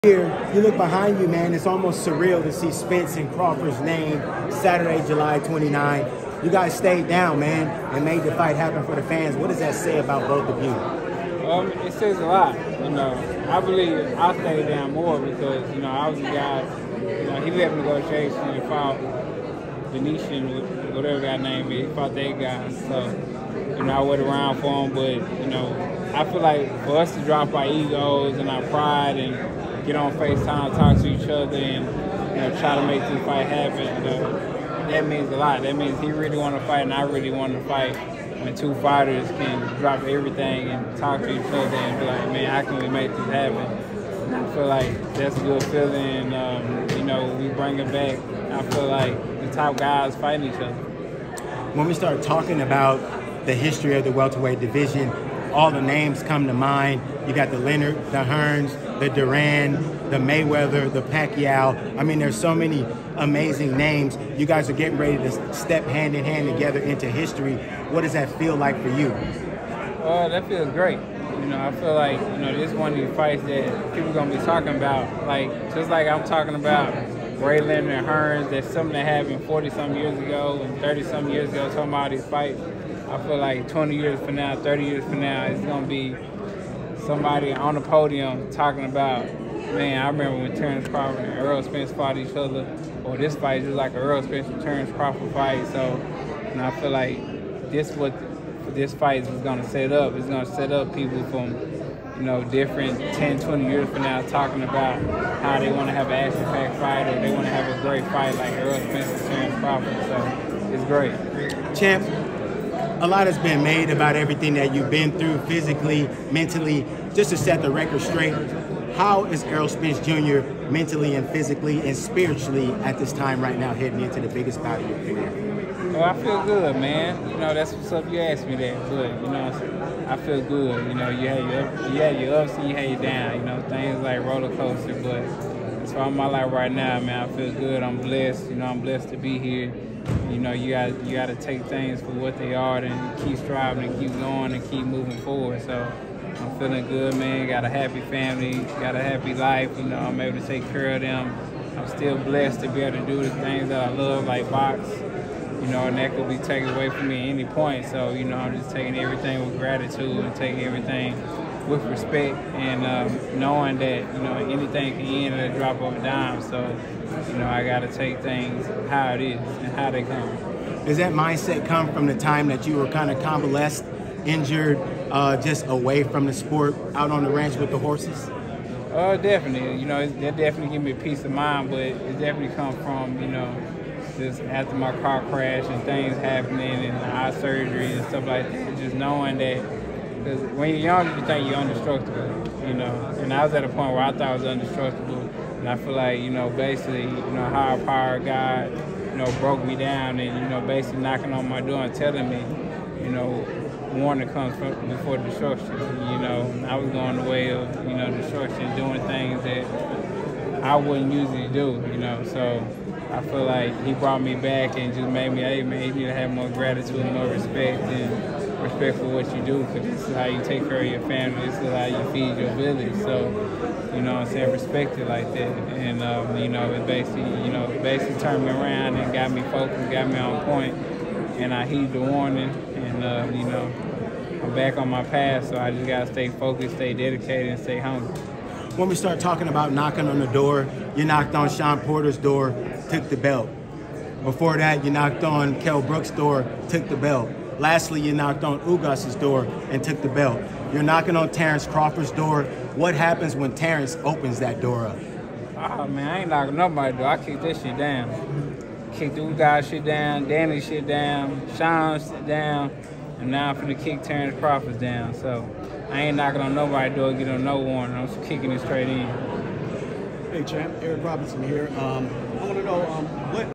Here, you look behind you, man, it's almost surreal to see Spence and Crawford's name Saturday, July 29. You guys stayed down, man, and made the fight happen for the fans. What does that say about both of you? It says a lot. I believe I stayed down more because, I was a guy, he left negotiation and fought Venetian, whatever that name is. He fought that guy. So, I went around for him, but, I feel like for us to drop our egos and our pride and get on FaceTime, talk to each other, and try to make this fight happen. That means a lot. That means he really want to fight, and I really want to fight. When two fighters can drop everything and talk to each other and be like, man, how can we make this happen? And I feel like that's a good feeling. We bring it back. I feel like the top guys fighting each other. When we start talking about the history of the welterweight division, all the names come to mind. You got the Leonard, the Hearns, the Duran, the Mayweather, the Pacquiao. I mean, there's so many amazing names. You guys are getting ready to step hand in hand together into history. What does that feel like for you? That feels great. I feel like, this is one of these fights that people are going to be talking about. Like, just like I'm talking about Ray Leonard and Hearns, that's something that happened 40-some years ago and 30-some years ago, talking about these fights. I feel like 20 years from now, 30 years from now, it's going to be somebody on the podium talking about, man, I remember when Terrence Crawford and Errol Spence fought each other, or this fight is just like an Errol Spence and Terrence Crawford fight. So, I feel like this fight is going to set up. It's going to set up people from, different 10, 20 years from now talking about how they want to have an action-packed fight or they want to have a great fight like Errol Spence and Terrence Crawford. So, it's great. Champ, a lot has been made about everything that you've been through physically, mentally. Just to set the record straight, how is Errol Spence Jr. mentally and physically and spiritually at this time right now heading into the biggest bout of your career? I feel good, man. That's what's up. You asked me that, but I feel good. You had your ups and you had your down. Things like roller coaster, but as far as my life right now, man, I feel good. I'm blessed. I'm blessed to be here. You got to take things for what they are and keep striving and keep going and keep moving forward. So I'm feeling good, man. Got a happy family, got a happy life. I'm able to take care of them. I'm still blessed to be able to do the things that I love, like box. And that could be taken away from me at any point. So, I'm just taking everything with gratitude and taking everything with respect and knowing that, anything can end at a drop of a dime. So, I got to take things how it is and how they come. Does that mindset come from the time that you were kind of convalesced, injured, just away from the sport, out on the ranch with the horses? Definitely. That definitely give me a peace of mind, but it definitely comes from, just after my car crash and things happening and eye surgery and stuff like that, just knowing that, because when you're young, you think you're indestructible, and I was at a point where I thought I was indestructible, and I feel like, basically, higher power God, broke me down and, basically knocking on my door and telling me, warning comes before destruction. I was going the way of, destruction, doing things that I wouldn't usually do, so I feel like he brought me back and just made me, hey man, you need to have more gratitude and more respect and respect for what you do, because this is how you take care of your family, this is how you feed your village. So, respect it like that. And it basically turned me around and got me focused, got me on point, and I heed the warning, and I'm back on my path, so I just gotta stay focused, stay dedicated, and stay hungry. When we start talking about knocking on the door, you knocked on Shawn Porter's door, took the belt. Before that, you knocked on Kell Brook's door, took the belt. Lastly, you knocked on Ugas's door and took the belt. You're knocking on Terrence Crawford's door. What happens when Terrence opens that door up? Oh man, I ain't knocking nobody's door. I kicked this shit down. Kicked the Ugas shit down, Danny shit down, Shawn's shit down, and now I'm finna kick Terrence Crawford's down. So I ain't knocking on nobody's door, get on no warning. I'm just kicking it straight in. Hey champ, Eric Robinson here. I want to know what